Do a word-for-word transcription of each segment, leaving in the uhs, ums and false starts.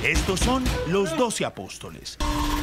Estos son los doce apóstoles.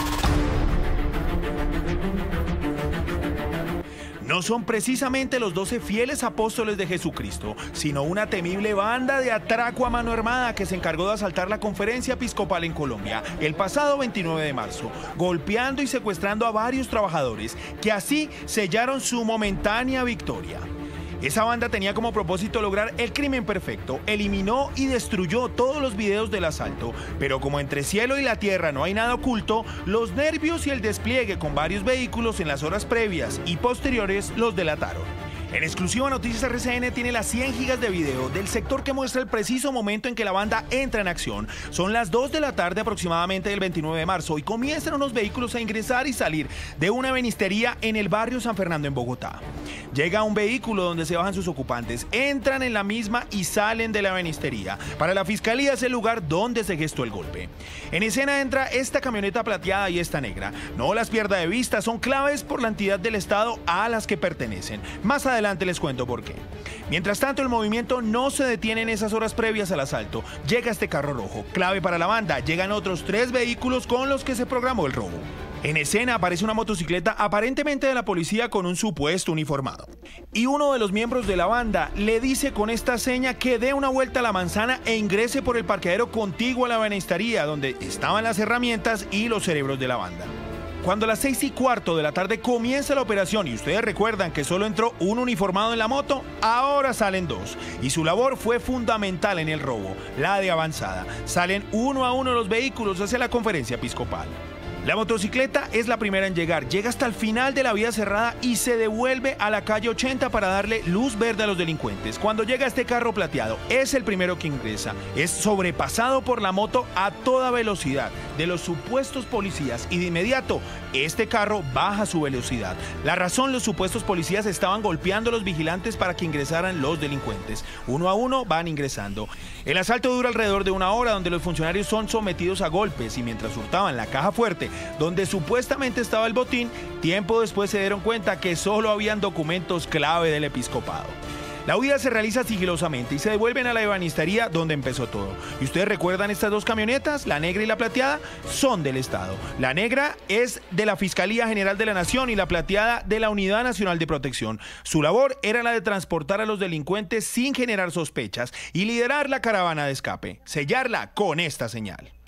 No son precisamente los doce fieles apóstoles de Jesucristo, sino una temible banda de atraco a mano armada que se encargó de asaltar la conferencia episcopal en Colombia el pasado veintinueve de marzo, golpeando y secuestrando a varios trabajadores que así sellaron su momentánea victoria. Esa banda tenía como propósito lograr el crimen perfecto, eliminó y destruyó todos los videos del asalto, pero como entre cielo y la tierra no hay nada oculto, los nervios y el despliegue con varios vehículos en las horas previas y posteriores los delataron. En exclusiva, Noticias R C N tiene las cien gigas de video del sector que muestra el preciso momento en que la banda entra en acción. Son las dos de la tarde aproximadamente del veintinueve de marzo y comienzan unos vehículos a ingresar y salir de una ebanistería en el barrio San Fernando en Bogotá. Llega un vehículo donde se bajan sus ocupantes, entran en la misma y salen de la ebanistería. Para la fiscalía es el lugar donde se gestó el golpe. En escena entra esta camioneta plateada y esta negra. No las pierda de vista, son claves por la entidad del Estado a las que pertenecen. Más adelante Adelante les cuento por qué. Mientras tanto, el movimiento no se detiene en esas horas previas al asalto. Llega este carro rojo, clave para la banda. Llegan otros tres vehículos con los que se programó el robo. En escena aparece una motocicleta aparentemente de la policía con un supuesto uniformado. Y uno de los miembros de la banda le dice con esta seña que dé una vuelta a la manzana e ingrese por el parqueadero contiguo a la ebanistería, donde estaban las herramientas y los cerebros de la banda. Cuando a las seis y cuarto de la tarde comienza la operación y ustedes recuerdan que solo entró un uniformado en la moto, ahora salen dos. Y su labor fue fundamental en el robo, la de avanzada. Salen uno a uno los vehículos hacia la conferencia episcopal. La motocicleta es la primera en llegar, llega hasta el final de la vía cerrada y se devuelve a la calle ochenta para darle luz verde a los delincuentes. Cuando llega este carro plateado, es el primero que ingresa, es sobrepasado por la moto a toda velocidad de los supuestos policías y de inmediato este carro baja su velocidad. La razón, los supuestos policías estaban golpeando a los vigilantes para que ingresaran los delincuentes. Uno a uno van ingresando. El asalto dura alrededor de una hora donde los funcionarios son sometidos a golpes y mientras hurtaban la caja fuerte donde supuestamente estaba el botín, tiempo después se dieron cuenta que solo habían documentos clave del episcopado. La huida se realiza sigilosamente y se devuelven a la ebanistería donde empezó todo. ¿Y ustedes recuerdan estas dos camionetas, la negra y la plateada? Son del Estado. La negra es de la Fiscalía General de la Nación y la plateada de la Unidad Nacional de Protección. Su labor era la de transportar a los delincuentes sin generar sospechas y liderar la caravana de escape, sellarla con esta señal.